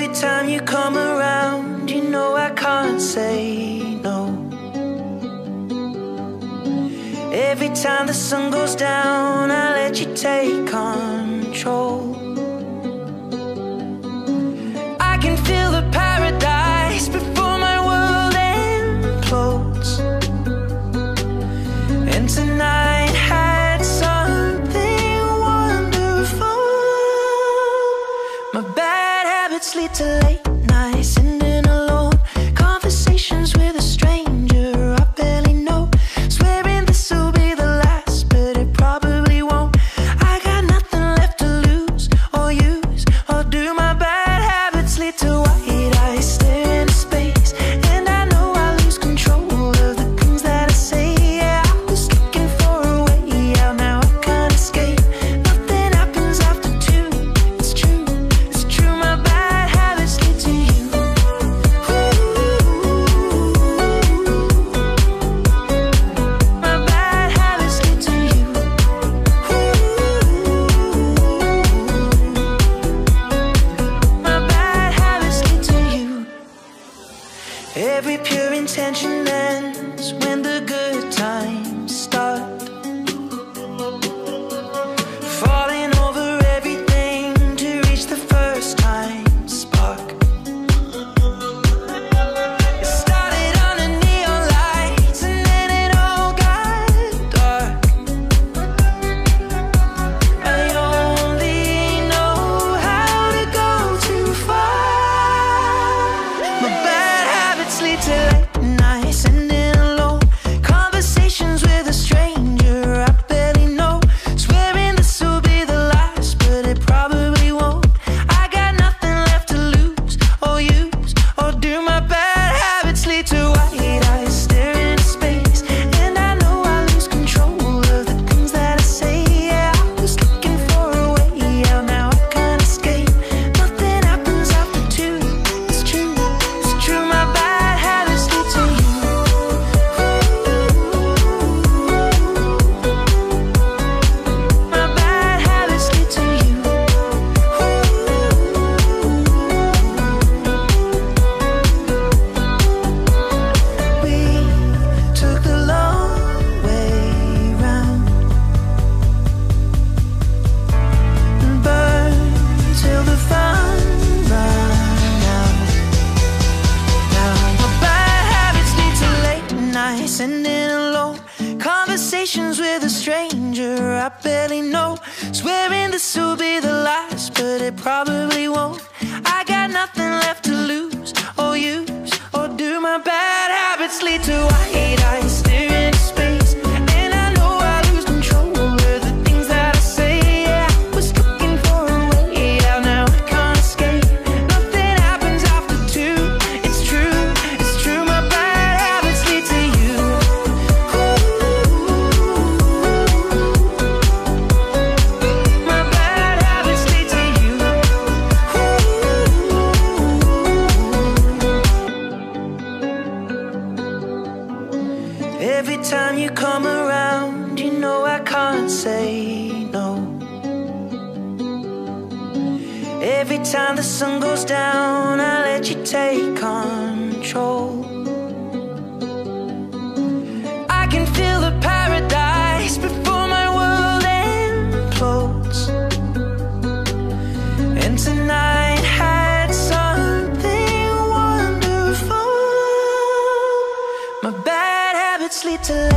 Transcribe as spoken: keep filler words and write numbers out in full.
Every time you come around, you know I can't say no. Every time the sun goes down, I let you take control. I can feel the paradise before my world implodes. And tonight had something wonderful. My bad habits lead to late nights, ending alone. Conversations with a stranger I barely know. Swearing this will be the last, but it probably won't. I got nothing left to lose or use or do. My bad habits lead to white eyes staring into space, and I know I lose control of the things that I say. Yeah, I was looking for a way out, now I can't escape. Nothing happens after two. It's true, it's true. My bad habits lead to you. My bad habits lead to you. My bad habits lead to you. Every pure intention ends when the good times start. Falling over everything to reach the first time spark. It started under neon lights and then it all got dark. I only know how to go too far. My bad habits lead to late nights, ending alone. Conversations with a stranger I barely know. Swearing this will be the last, but it probably won't. I got nothing left to lose or use or do. My bad habits lead to white eyes staring into space, and I know I lose control of the things that I say. Yeah, I was looking for a way out, now I can't escape. Nothing happens after two. It's true, it's true. My bad habits lead to you. My bad habits lead to you. We took the long way round and burned till the fun ran out. Now my bad habits lead to late nights, ending alone. Conversations with a stranger I barely know. Swearing this will be the last, but it probably won't. I got nothing left to lose or use or do. My bad habits lead to white eyes staring into space, and I know I lose control of the things that I say. Yeah, I was looking for a way out, now I can't escape. Nothing happens after two. It's true, it's true. My bad habits lead to you. My bad habits lead to you. Every time you come around, you know I can't say no. Every time the sun goes down, I let you take control. I can feel the paradise before my world implodes. And tonight had something wonderful. My bad habits lead to